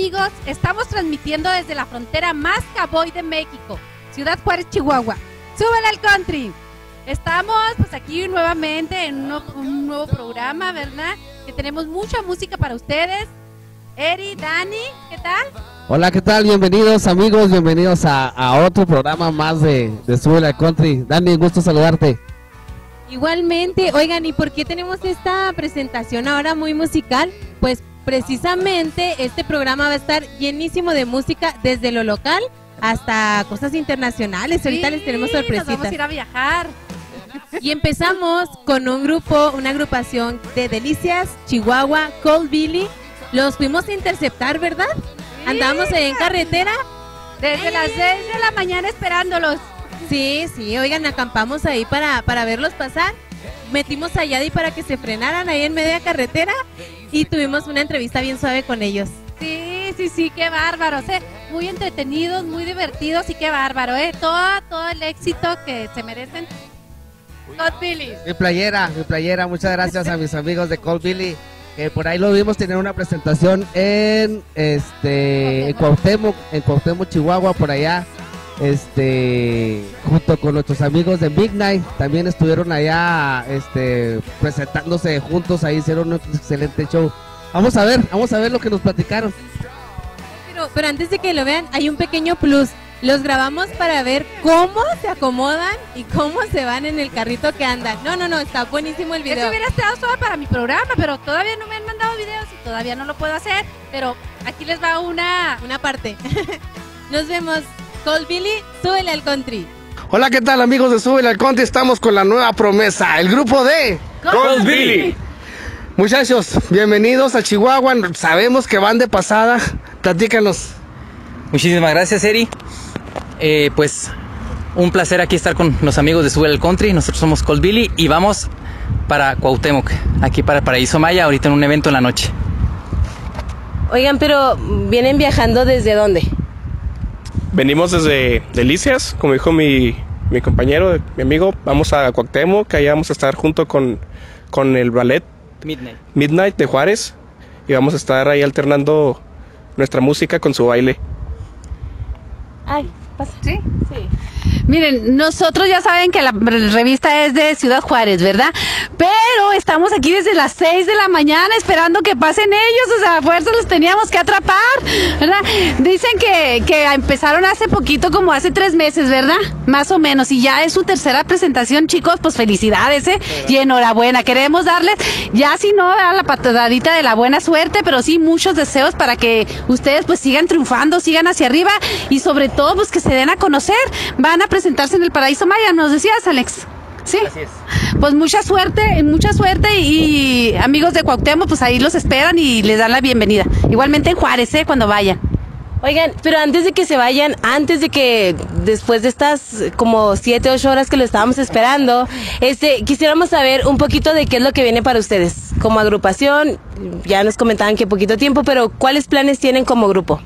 amigos? Estamos transmitiendo desde la frontera más cowboy de México, Ciudad Juárez, Chihuahua. ¡Súbele al country! Estamos pues aquí nuevamente en un nuevo programa, ¿verdad? Que tenemos mucha música para ustedes. Eri, Dani, ¿qué tal? Hola, ¿qué tal? Bienvenidos amigos, bienvenidos a otro programa más de Súbele al Country. Dani, un gusto saludarte. Igualmente, oigan, ¿y por qué tenemos esta presentación ahora muy musical? Pues precisamente este programa va a estar llenísimo de música desde lo local hasta cosas internacionales. Sí, ahorita les tenemos sorpresitas. Nos vamos a ir a viajar. Y empezamos con un grupo, una agrupación de Delicias, Chihuahua, Cold Billy. Los fuimos a interceptar, ¿verdad? Sí. Andábamos ahí en carretera. Desde las 6 de la mañana esperándolos. Sí, oigan, acampamos ahí para verlos pasar. Metimos a Yadi para que se frenaran ahí en media carretera y tuvimos una entrevista bien suave con ellos. Sí, qué bárbaros, muy entretenidos, muy divertidos y qué bárbaro, todo el éxito que se merecen. Cold Billy. Mi playera, muchas gracias a mis amigos de Cold Billy, que por ahí lo vimos tener una presentación en Cuauhtémoc, Chihuahua, por allá. Junto con nuestros amigos de Midnight, también estuvieron allá presentándose juntos, ahí hicieron un excelente show. Vamos a ver lo que nos platicaron. Pero antes de que lo vean, hay un pequeño plus. Los grabamos para ver cómo se acomodan y cómo se van en el carrito que andan. No, está buenísimo el video. Eso hubiera estado solo para mi programa, pero todavía no me han mandado videos y todavía no lo puedo hacer. Pero aquí les va una parte. Nos vemos. Cold Billy, súbele al country. Hola, ¿qué tal amigos de Súbele al Country? Estamos con la nueva promesa, el grupo de Cold Billy. Muchachos, bienvenidos a Chihuahua, sabemos que van de pasada, platícanos. Muchísimas gracias, Eri. Pues un placer aquí estar con los amigos de Súbele al Country. Nosotros somos Cold Billy y vamos para Cuauhtémoc, aquí para Paraíso Maya, ahorita en un evento en la noche. Oigan, pero ¿vienen viajando desde dónde? Venimos desde Delicias, como dijo mi compañero, mi amigo, vamos a Cuauhtémoc, que allá vamos a estar junto con el ballet Midnight de Juárez y vamos a estar ahí alternando nuestra música con su baile. Ay, pasa. ¿Sí? Sí. Miren, nosotros ya saben que la revista es de Ciudad Juárez, ¿verdad? Pero estamos aquí desde las 6 de la mañana esperando que pasen ellos, o sea, a fuerza los teníamos que atrapar, ¿verdad? Dicen que empezaron hace poquito, como hace 3 meses, ¿verdad? Más o menos, y ya es su tercera presentación, chicos, pues felicidades, y enhorabuena. Queremos darles, ya si no, a la patadita de la buena suerte, pero sí muchos deseos para que ustedes pues sigan triunfando, sigan hacia arriba y sobre todo pues que se den a conocer. Van a presentarse en el Paraíso Maya, nos decías, Alex. Sí. Así es. Pues mucha suerte y amigos de Cuauhtémoc, pues ahí los esperan y les dan la bienvenida. Igualmente en Juárez, cuando vayan. Oigan, pero antes de que se vayan, después de estas como 7, 8 horas que lo estábamos esperando, quisiéramos saber un poquito de qué es lo que viene para ustedes como agrupación. Ya nos comentaban que poquito tiempo, pero ¿cuáles planes tienen como grupo?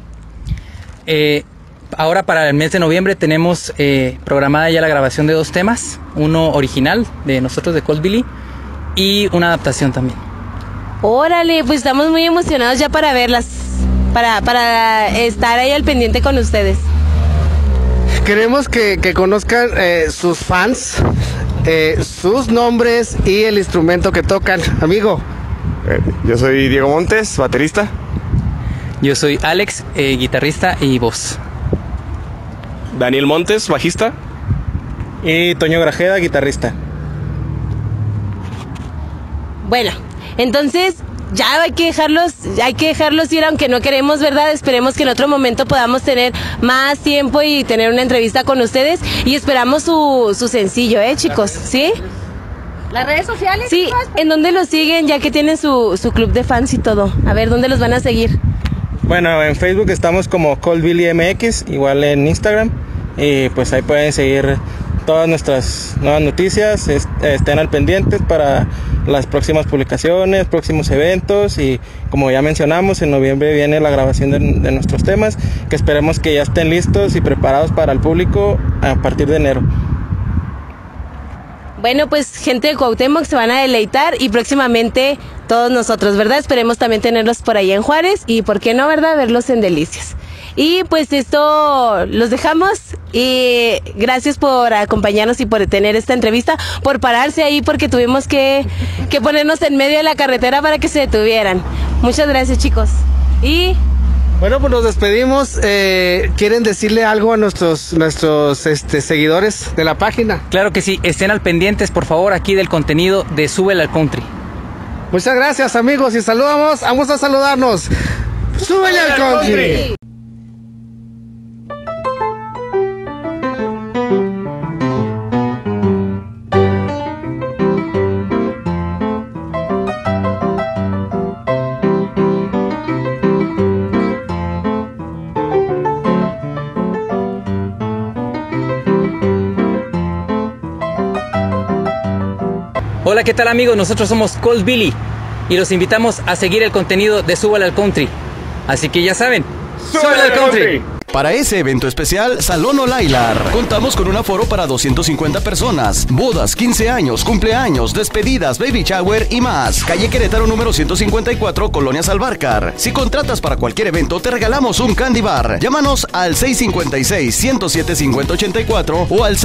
Ahora para el mes de noviembre tenemos programada ya la grabación de 2 temas, uno original de nosotros de Cold Billy y una adaptación también. Órale, pues estamos muy emocionados ya para verlas, para estar ahí al pendiente con ustedes. Queremos que conozcan sus fans, sus nombres y el instrumento que tocan. Amigo. Yo soy Diego Montes, baterista. Yo soy Alex, guitarrista y voz. Daniel Montes, bajista. Y Toño Grajeda, guitarrista. Bueno, entonces ya hay que dejarlos ir, aunque no queremos, ¿verdad? Esperemos que en otro momento podamos tener más tiempo y tener una entrevista con ustedes y esperamos su sencillo, chicos, ¿sí? ¿Las redes sociales? Sí, ¿en dónde los siguen? Ya que tienen su club de fans y todo. A ver, ¿dónde los van a seguir? Bueno, en Facebook estamos como Cold Billy MX, igual en Instagram, y pues ahí pueden seguir todas nuestras nuevas noticias, estén al pendiente para las próximas publicaciones, próximos eventos y como ya mencionamos, en noviembre viene la grabación de nuestros temas, que esperemos que ya estén listos y preparados para el público a partir de enero. Bueno, pues gente de Cuauhtémoc se van a deleitar y próximamente todos nosotros, ¿verdad? Esperemos también tenerlos por ahí en Juárez y, ¿por qué no, verdad? Verlos en Delicias. Y pues esto los dejamos y gracias por acompañarnos y por tener esta entrevista, por pararse ahí porque tuvimos que ponernos en medio de la carretera para que se detuvieran. Muchas gracias, chicos. Y bueno, pues nos despedimos. ¿Quieren decirle algo a nuestros seguidores de la página? Claro que sí, estén al pendientes, por favor, aquí del contenido de Súbele al Country. Muchas gracias, amigos, y vamos a saludarnos. ¡Súbele al Country! Hola, ¿qué tal, amigos? Nosotros somos Cold Billy y los invitamos a seguir el contenido de Súbele al Country. Así que ya saben, ¡súbele al country! Para ese evento especial, Salón O'Laylar. Contamos con un aforo para 250 personas. Bodas, 15 años, cumpleaños, despedidas, baby shower y más. Calle Querétaro número 154, Colonia Salvarcar. Si contratas para cualquier evento, te regalamos un candy bar. Llámanos al 656-107-5084 o al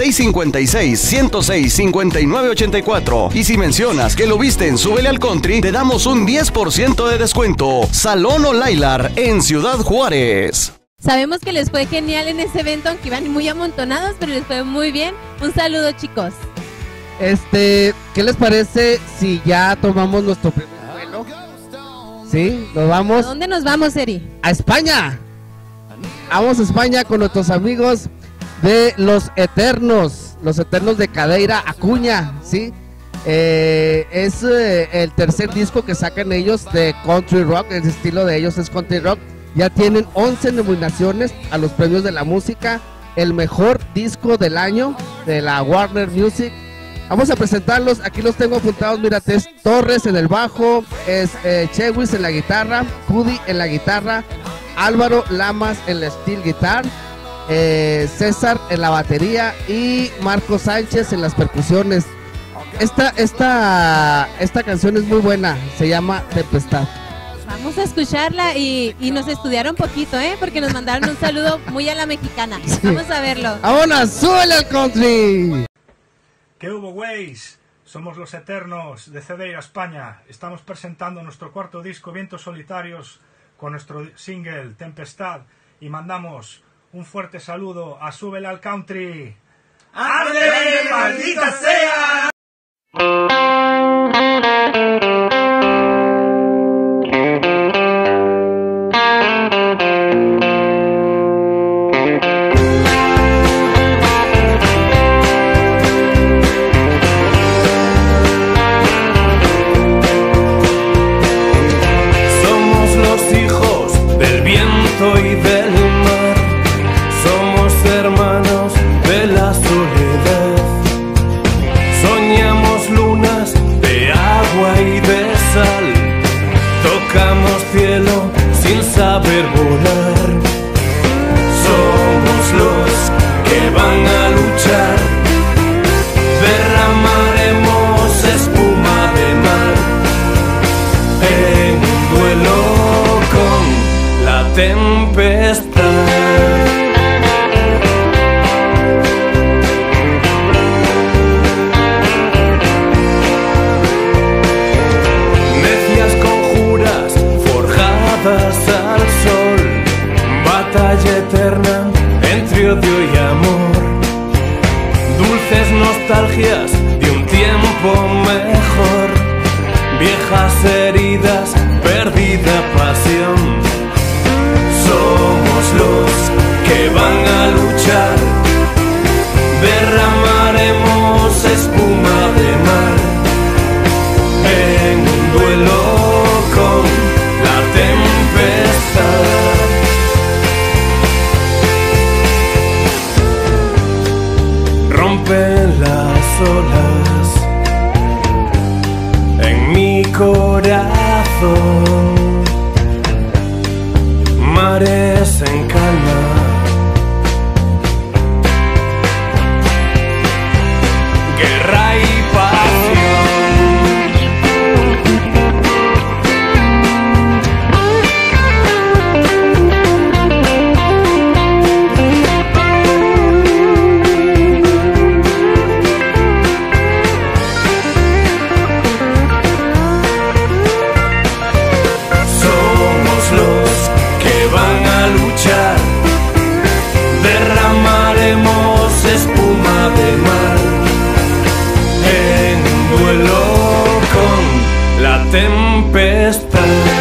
656-106-5984. Y si mencionas que lo viste en Súbele al Country, te damos un 10% de descuento. Salón O'Laylar en Ciudad Juárez. Sabemos que les fue genial en ese evento, aunque iban muy amontonados, pero les fue muy bien. Un saludo, chicos. ¿Qué les parece si ya tomamos nuestro primer vuelo? ¿Sí? ¿Nos vamos? ¿A dónde nos vamos, Eri? ¡A España! Vamos a España con nuestros amigos de Los Eternos de Cadeira Acuña, ¿sí? Es el tercer disco que sacan ellos de country rock, el estilo de ellos es country rock. Ya tienen 11 nominaciones a los premios de la música, el mejor disco del año de la Warner Music. Vamos a presentarlos, aquí los tengo apuntados, mira, Tess Torres en el bajo, es Chewis en la guitarra, Cudi en la guitarra, Álvaro Lamas en la steel guitar, César en la batería y Marco Sánchez en las percusiones. Esta canción es muy buena, se llama Tempestad. Vamos a escucharla y nos estudiaron poquito, porque nos mandaron un saludo muy a la mexicana. Sí. Vamos a verlo. ¡Vámonos! ¡Súbele al country! ¿Qué hubo, güeyes? Somos Los Eternos de Cadeira, España. Estamos presentando nuestro cuarto disco, Vientos Solitarios, con nuestro single Tempestad. Y mandamos un fuerte saludo a Súbele al Country. ¡Arde, maldita sea! Y del mar, somos hermanos de la soledad, soñamos lunas de agua y de sal, tocamos cielo sin saber volar, somos los que van a luchar, derramaremos espuma de mar, en un duelo con la tempestad. Necias conjuras forjadas al sol, batalla eterna entre odio y amor, dulces nostalgias de un tiempo mejor, viejas heridas, perdida pasión. Somos los que van a luchar, derramaremos espuma de mar, en un duelo con la tempestad. Rompen las olas en mi corazón, mares en calma, guerra y pasión. de mar, en duelo con la tempestad.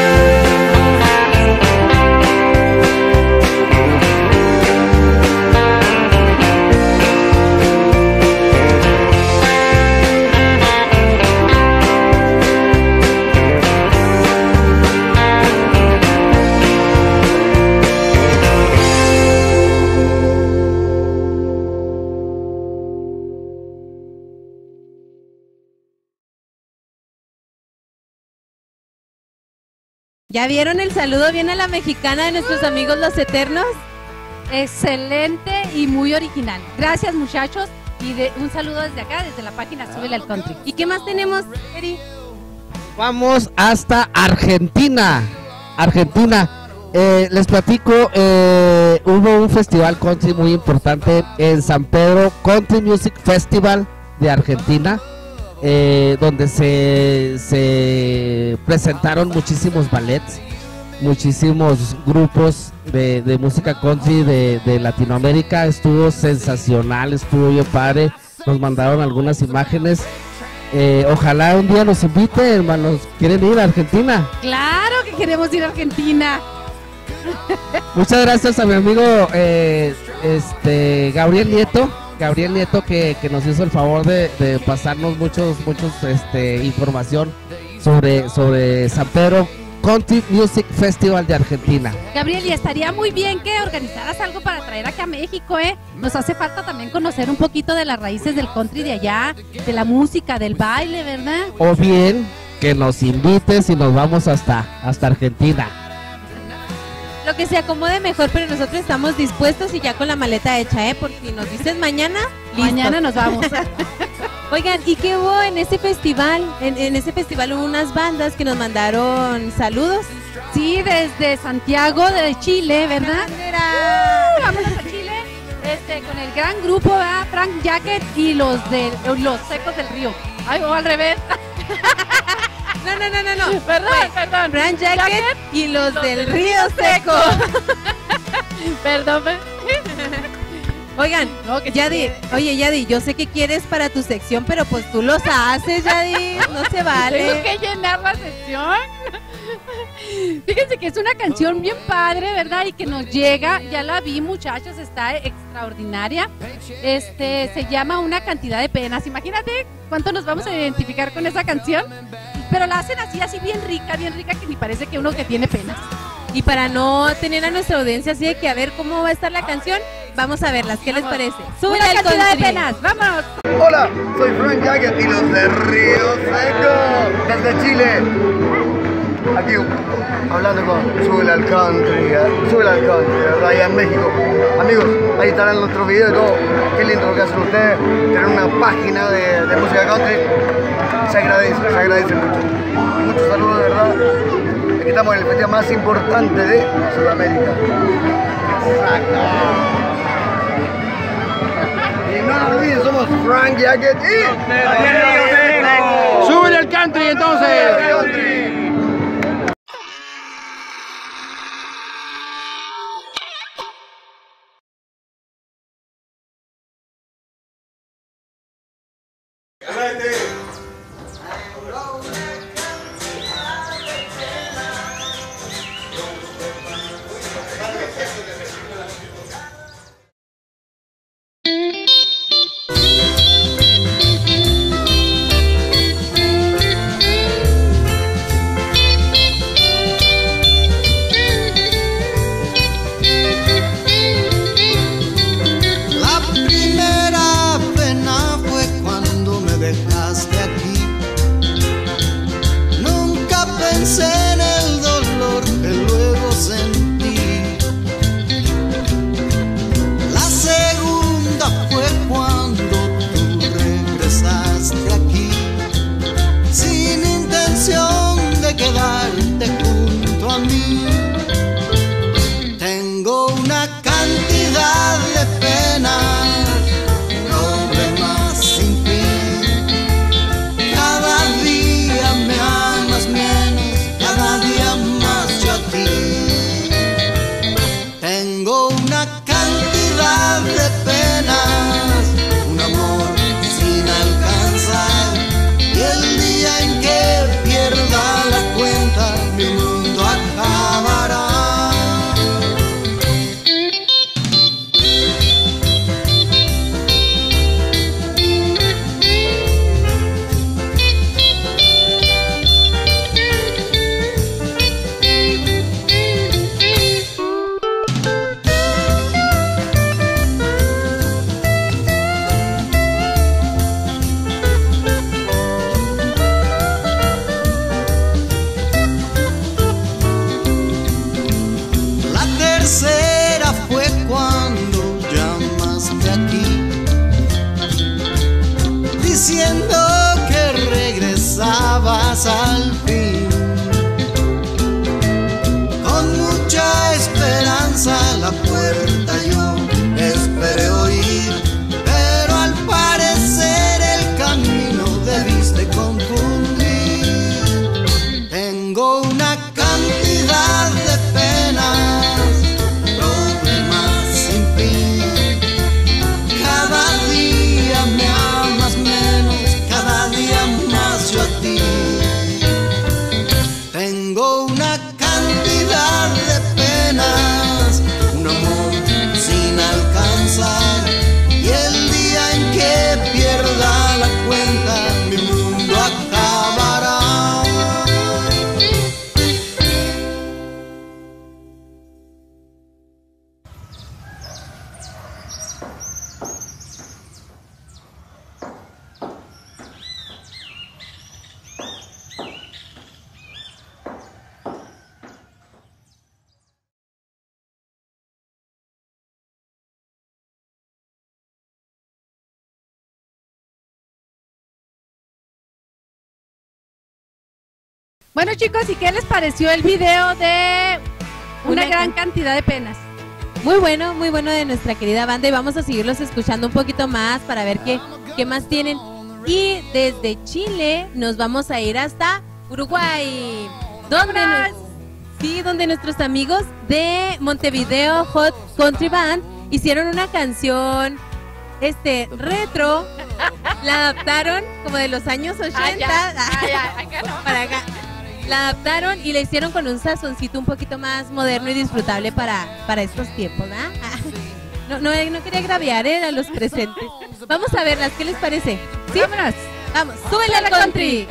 ¿Ya vieron el saludo bien a la mexicana de nuestros amigos los Eternos? Excelente y muy original. Gracias, muchachos. Y un saludo desde acá, desde la página Súbele al Country. ¿Y qué más tenemos, Eri? Vamos hasta Argentina. Les platico, hubo un festival country muy importante en San Pedro, Country Music Festival de Argentina, donde se presentaron muchísimos ballets, muchísimos grupos de música country de Latinoamérica. Estuvo sensacional, estuvo bien padre. Nos mandaron algunas imágenes. Ojalá un día nos inviten, hermanos. ¿Quieren ir a Argentina? Claro que queremos ir a Argentina. Muchas gracias a mi amigo Gabriel Nieto, que nos hizo el favor de pasarnos muchos información sobre San Pedro Country Music Festival de Argentina. Gabriel, y estaría muy bien que organizaras algo para traer aquí a México, ¿eh? Nos hace falta también conocer un poquito de las raíces del country de allá, de la música, del baile, ¿verdad? O bien que nos invites y nos vamos hasta Argentina. Lo que se acomode mejor, pero nosotros estamos dispuestos y ya con la maleta hecha, ¿eh? Porque si nos dices mañana, listo. Mañana nos vamos. Oigan, ¿y qué hubo en ese festival? En ese festival hubo unas bandas que nos mandaron saludos. Sí, desde Santiago de Chile, ¿verdad? Vámonos a Chile, con el gran grupo, ¿verdad? Frank Jacket y los Secos del Río. Ay, o al revés. No. Perdón. Frank Jacket y los del Río Seco. Perdón. Oigan, no, Yadi, yo sé que quieres para tu sección, pero pues tú los haces, Yadi, no se vale. Tengo que llenar la sección. Fíjense que es una canción bien padre, ¿verdad? Y que nos llega, ya la vi, muchachos, está extraordinaria. Se llama Una cantidad de penas. Imagínate cuánto nos vamos a identificar con esa canción. Pero la hacen así bien rica, que ni parece que uno que tiene penas. Y para no tener a nuestra audiencia así de que a ver cómo va a estar la canción, vamos a verlas. ¿Qué les parece? Súbele al cantidad de penas, vámonos. Hola, soy Frank Jacket y los de Río Seco, desde Chile. Aquí hablando con Súbele al Country, ¿verdad? Allá en México. Amigos, ahí estarán nuestros videos y todo. Qué lindo lo que hacen ustedes. Tener una página de música country. Se agradece mucho. Muchos saludos, de verdad. Aquí estamos en el festival más importante de Sudamérica. Y no nos olviden, somos Frank Jacket y... ¡Súbele al country, entonces! diciendo que regresabas al fin. Con mucha esperanza la puerta yo esperé oír, pero al parecer el camino debiste confundir. Tengo una cantidad de penas, problemas sin fin. Cada día me amas menos, cada día más yo a ti. Tengo una cantidad de penas, un amor sin alcanzar, y el día en que pierda la cuenta mi mundo acabará. Bueno, chicos, ¿y qué les pareció el video de una gran cantidad de penas? Muy bueno de nuestra querida banda, y vamos a seguirlos escuchando un poquito más para ver qué más tienen. Y desde Chile nos vamos a ir hasta Uruguay, donde nuestros amigos de Montevideo Hot Country Band hicieron una canción retro, la adaptaron como de los años 80 para acá. La adaptaron y la hicieron con un sazoncito un poquito más moderno y disfrutable para estos tiempos, ¿verdad? No quería agraviar a los presentes. Vamos a verlas, ¿qué les parece? ¿Sí? Vámonos. Vamos, súbele al country.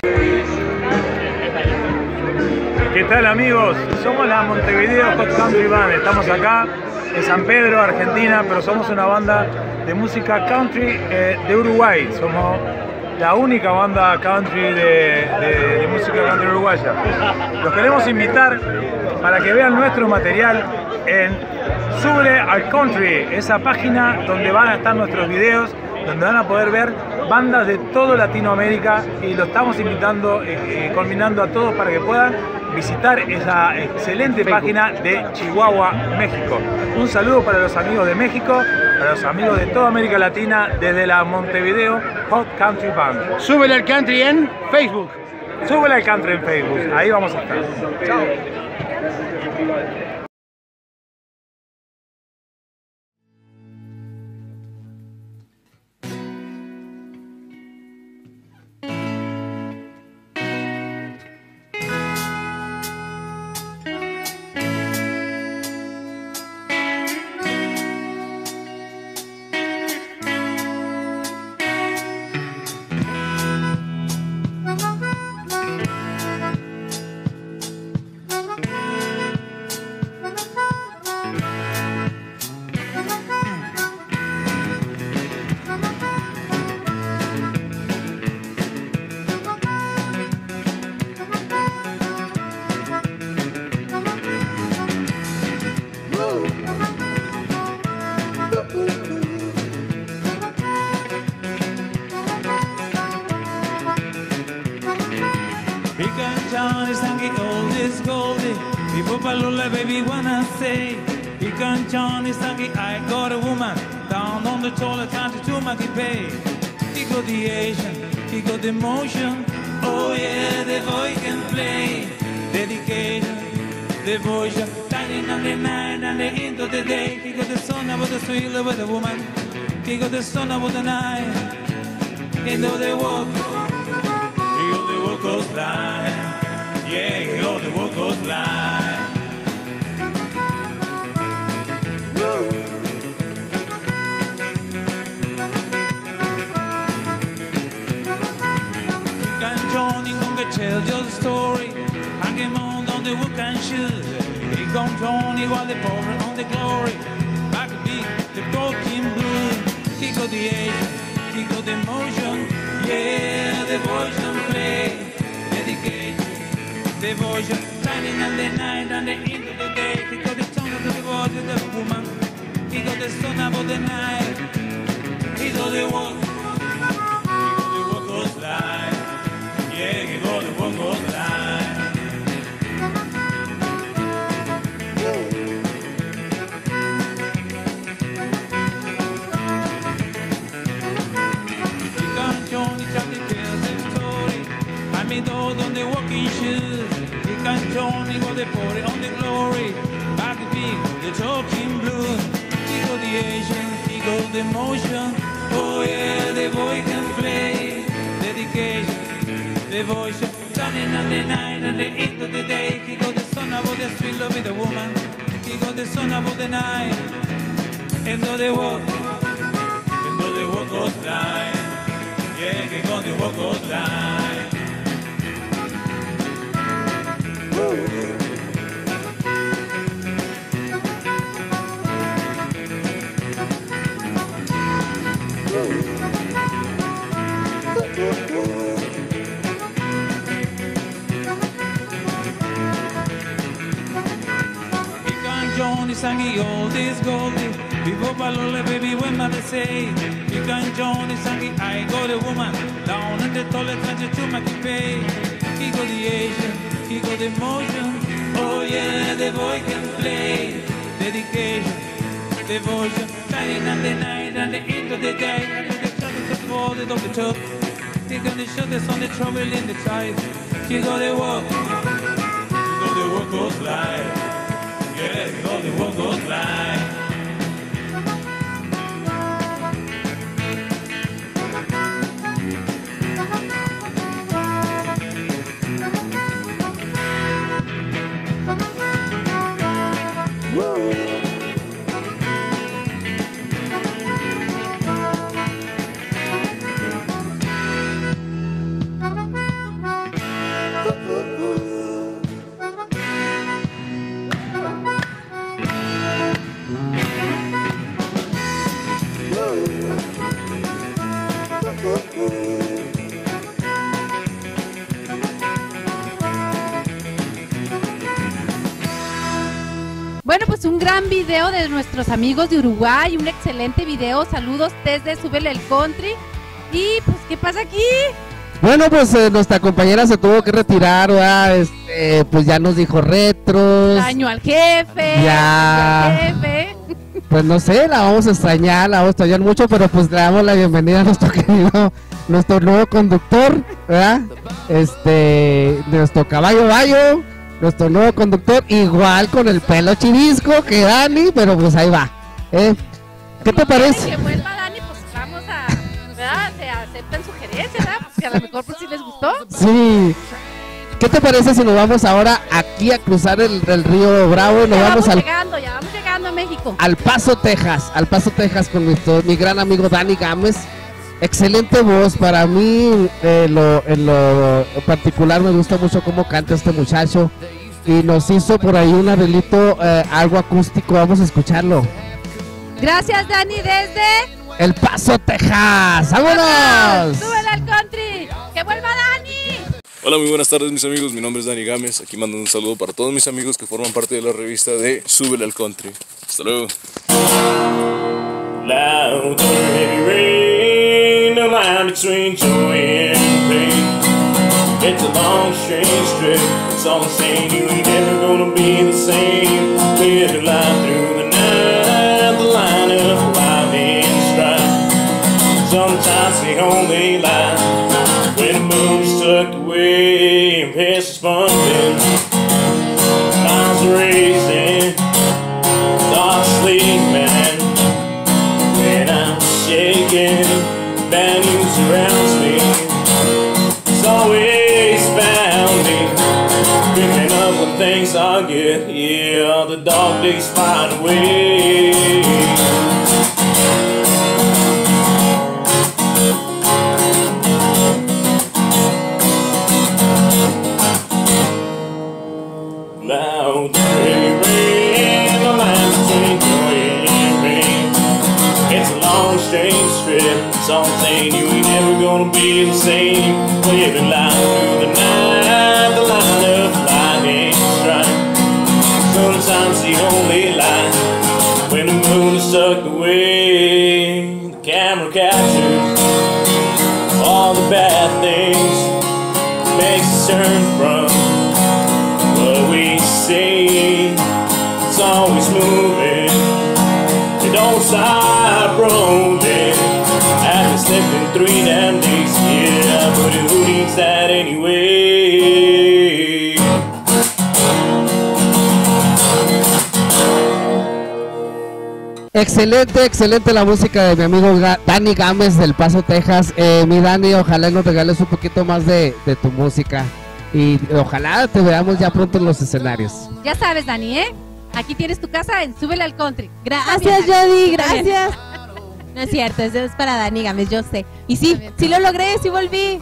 ¿Qué tal, amigos? Somos la Montevideo Hot Country Band. Estamos acá en San Pedro, Argentina, pero somos una banda de música country de Uruguay. Somos la única banda country de música country uruguaya. Los queremos invitar para que vean nuestro material en Súbele al Country, esa página donde van a estar nuestros videos, donde van a poder ver bandas de toda Latinoamérica, y lo estamos invitando, combinando a todos para que puedan visitar esa excelente página de Chihuahua, México. Un saludo para los amigos de México, para los amigos de toda América Latina, desde la Montevideo Hot Country Band. Súbele al Country en Facebook. Súbele al Country en Facebook, ahí vamos a estar. Chao. Baby, wanna say, he can Johnny Sangi, I got a woman down on the toilet, time to make it pay. He got the Asian, he got the emotion, oh yeah, the voice can play. Dedication, devotion, shining on the night and the into the day. He got the sun about the sweet love with the woman, he got the sun about the night, into the walk, he got the walk goes blind, yeah, he got the walk goes blind. Tell your story, hang him on the wood and shoes. He come Johnny while they pour on the glory. Back beat, the broken blue. He got the age, he got the emotion. Yeah, the voice don't play. Dedicate, devotion, shining on the night and the end of the day. He got the tongue of the body of the woman. He got the sun about the night. He got the walk, he got the devotion, shining on the night and the end of the day. He got the sun above the street, love with a woman. He got the sun above the night. And though they walk goes blind. Yeah, he got the walk goes blind. Johnny sang he old is goldie. People balole baby when mother say. You can Johnny sang he I got a woman down in the toilet and to make it pay. He got the Asian, he got the motion. Oh yeah, the boy can play. Dedication, devotion, shining on the night and the end of the day. And the shadows of the world of the top. He got the shoulders on the trouble in the tide. He got the walk goes live. Yeah, all the world goes blind. Bueno, pues un gran video de nuestros amigos de Uruguay, un excelente video. Saludos desde Súbele el Country. Y pues, ¿qué pasa aquí? Bueno, pues nuestra compañera se tuvo que retirar, ¿verdad? Pues ya nos dijo retros. Daño al jefe. Ya. Al jefe. Pues no sé, la vamos a extrañar mucho, pero pues le damos la bienvenida a nuestro querido, nuestro nuevo conductor, ¿verdad? Nuestro caballo Bayo, nuestro nuevo conductor, igual con el pelo chivisco que Dani, pero pues ahí va. ¿Qué te parece? Que vuelva Dani, pues vamos a, ¿verdad? Se aceptan sugerencias, ¿verdad? Pues que a lo mejor pues si les gustó. Sí. ¿Qué te parece si nos vamos ahora aquí a cruzar el río Bravo y nos ya vamos vamos llegando a México. Al Paso, Texas con mi gran amigo Dani Gámez? Excelente voz, para mí en lo particular me gusta mucho cómo canta este muchacho y nos hizo por ahí un arreglito, algo acústico, vamos a escucharlo. Gracias Dani desde El Paso, Texas, ¡vámonos! ¡Súbele al country! ¡Que vuelva Dani! Hola, muy buenas tardes mis amigos, mi nombre es Dani Gámez, aquí mando un saludo para todos mis amigos que forman parte de la revista de Súbele al Country. Hasta luego. Loud heavy rain, the line between joy and pain. It's a long strange trip, it's all the same. You ain't never gonna be the same. We had to lie through the night, the line of life in strife. Sometimes the only light when the moon's tucked away and past is bumping. Miles are racing, thoughts sleeping. When I'm shaking, bad news surrounds me. It's always found me picking up when things are good. Yeah, the dog days find a way. Loud heavy rain, the line between joy and pain. It's a long strange trip, it's all the same. You ain't never gonna be the same. Well, you've been lying through the night, the line of lightning strike. Sometimes the only light when the moon is tucked away. The camera captures all the bad things, makes us turn from what we see. It's always moving, it don't stop rolling. After sleeping 3 damn days, yeah, but who needs that anyway? Excelente la música de mi amigo Dani Gámez del Paso, Texas. Mi Dani, ojalá nos regales un poquito más de tu música y ojalá te veamos ya pronto en los escenarios. Ya sabes, Dani, aquí tienes tu casa en Súbele al Country. Gracias, Jody, gracias. No es cierto, eso es para Dani Gámez, yo sé. Y sí, sí lo logré, sí volví.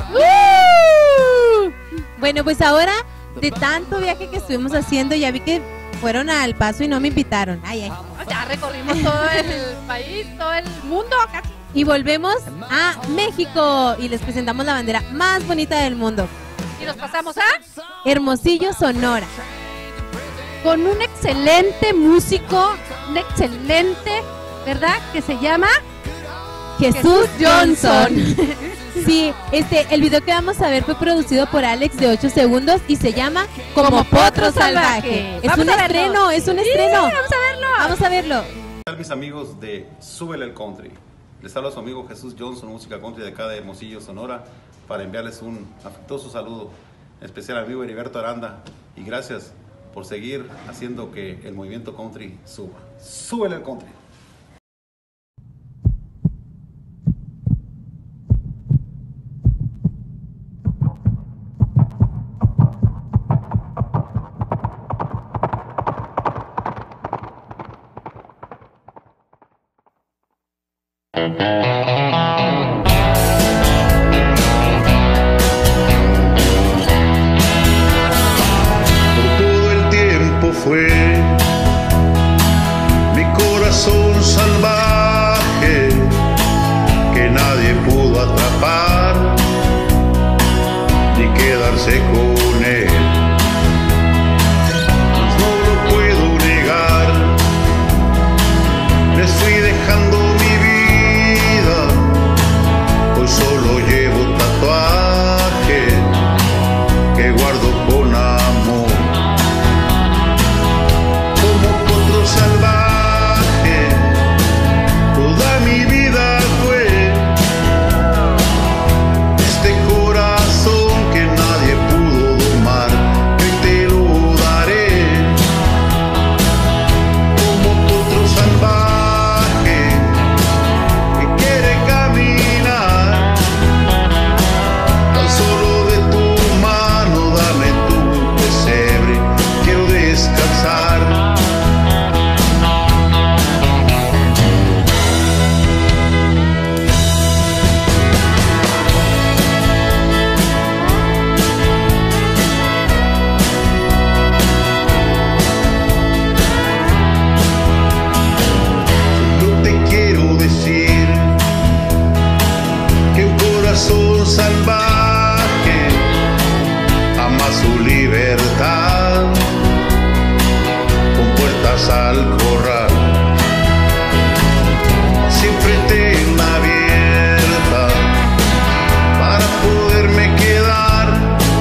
Bueno, pues ahora, de tanto viaje que estuvimos haciendo, ya vi que fueron al Paso y no me invitaron. Ay. Ya recorrimos todo el país, todo el mundo casi. Y volvemos a México y les presentamos la bandera más bonita del mundo. Y nos pasamos a Hermosillo, Sonora. Con un excelente músico, un excelente, ¿verdad? Que se llama Jesús Johnson. Sí, el video que vamos a ver fue producido por Alex de 8 segundos y se llama Como Potro Salvaje. Es un estreno, es un estreno. Vamos a verlo. Vamos a verlo. ¿Qué tal, mis amigos de Súbele al Country? Les habla su amigo Jesús Johnson, música country de acá de Hermosillo, Sonora, para enviarles un afectuoso saludo, en especial al amigo Heriberto Aranda, y gracias por seguir haciendo que el movimiento country suba. Súbele al Country. Todo el tiempo fue mi corazón salvaje que nadie pudo atrapar ni quedarse con él. No lo puedo negar, les fui dejando mi vida, hoy solo llevo tatuaje que guardo con amor. Como potro salvaje, toda mi vida fue este corazón que nadie pudo domar, que te lo daré. Como potro salvaje que quiere caminar, tan solo de tu mano dame tu pesebre, quiero descansar. Yo te quiero decir que un corazón salvaje ama su libertad, con puertas al corral, siempre tenla abierta para poderme quedar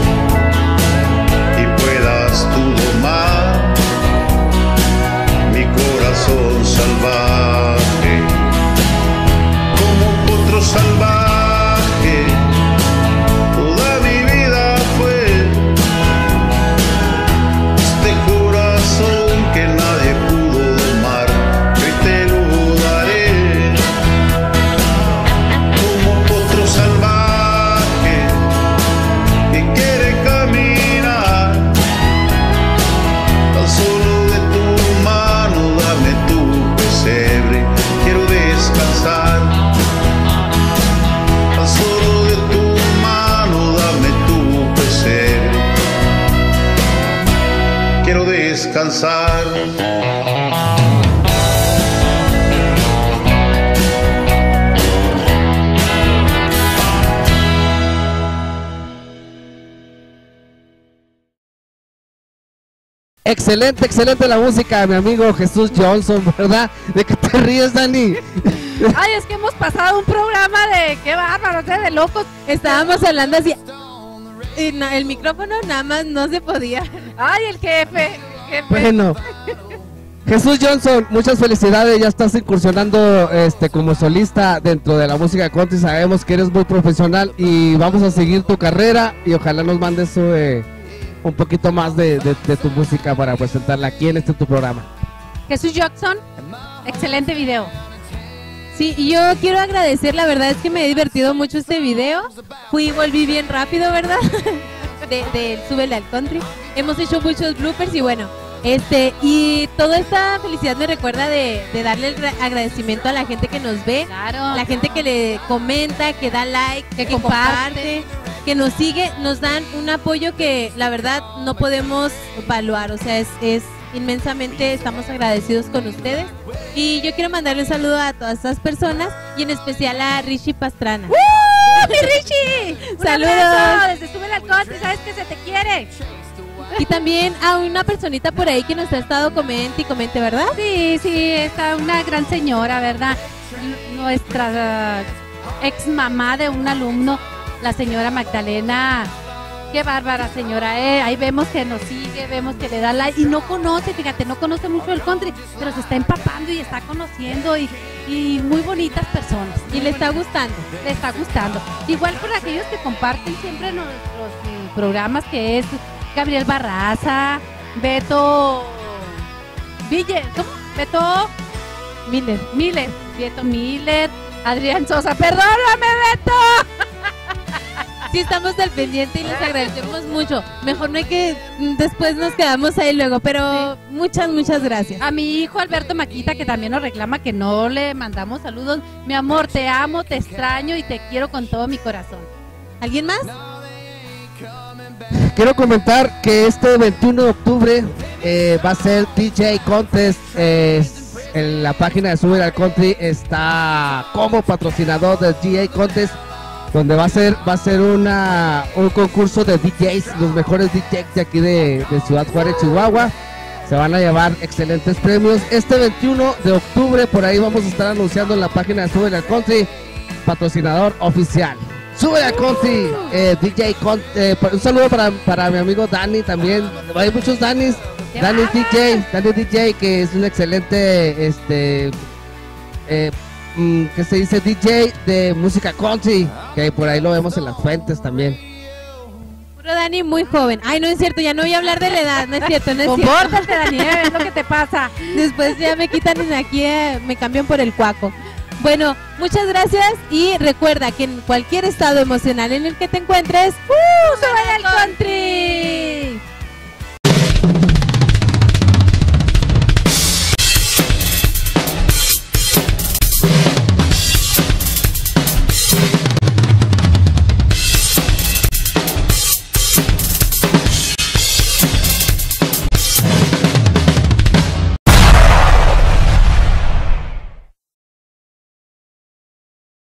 y puedas tú domar mi corazón salvaje. Como potro salvaje, toda mi vida fue este corazón que nadie pudo domar, hoy te lo daré. Como potro salvaje que quiere caminar, tan solo de tu mano dame tu pesebre, quiero descansar. Tan solo de tu mano dame tu pesebre, quiero descansar. Excelente la música de mi amigo Jesús Johnson, ¿verdad? ¿De qué te ríes, Dani? Ay, es que hemos pasado un programa de qué bárbaro, de locos. Estábamos hablando así. Y el micrófono nada más no se podía. Ay, el jefe. Bueno, Jesús Johnson, muchas felicidades, ya estás incursionando como solista dentro de la música country, sabemos que eres muy profesional y vamos a seguir tu carrera y ojalá nos mandes un poquito más de tu música para presentarla aquí en tu programa. Jesús Johnson, Excelente video. Sí, y yo quiero agradecer, la verdad es que me he divertido mucho este video. Fui y volví bien rápido, ¿verdad? de Súbele al Country. Hemos hecho muchos bloopers y bueno, y toda esta felicidad me recuerda de darle el agradecimiento a la gente que nos ve, claro, la gente que le comenta, que da like, que comparte, que nos sigue, nos dan un apoyo que la verdad no podemos evaluar, o sea, es inmensamente, estamos agradecidos con ustedes. Y yo quiero mandarle un saludo a todas estas personas y en especial a Richie Pastrana. ¡Mi Richie! ¡Saludos! Desde Súbele al Country, sabes que se te quiere. Y también a una personita por ahí que nos ha estado comente y comente, ¿verdad? Sí, está una gran señora, ¿verdad? Nuestra ex mamá de un alumno, la señora Magdalena. Qué bárbara señora, ahí vemos que nos sigue, vemos que le da like y no conoce, fíjate, no conoce mucho el country, pero se está empapando y está conociendo y muy bonitas personas. Y le está gustando. Le está gustando. Igual por aquellos que comparten siempre nuestros programas, que es Gabriel Barraza, Beto Miller, Adrián Sosa, perdóname Beto. Sí, estamos al pendiente y les agradecemos mucho. Mejor no hay que después nos quedamos ahí luego, pero sí, muchas gracias. A mi hijo Alberto Maquita, que también nos reclama que no le mandamos saludos. Mi amor, te amo, te extraño y te quiero con todo mi corazón. ¿Alguien más? Quiero comentar que este 21 de octubre va a ser DJ Contest. En la página de Súbele al Country está como patrocinador del DJ Contest, donde va a ser un concurso de DJs, los mejores DJs de aquí de Ciudad Juárez, Chihuahua. Se van a llevar excelentes premios. Este 21 de octubre, por ahí vamos a estar anunciando en la página de Súbele al Country, patrocinador oficial. Súbele al Country, DJ un saludo para mi amigo Dani también. Hay muchos Dani DJ, que es un excelente, que se dice DJ de música country, que por ahí lo vemos en las fuentes también. Puro Dani muy joven. Ay, no es cierto, ya no voy a hablar de la edad, no es cierto, Compórtate, Daniel, es lo que te pasa. Después ya me quitan aquí, me cambian por el cuaco. Bueno, muchas gracias y recuerda que en cualquier estado emocional en el que te encuentres, ¡Súbele al Country!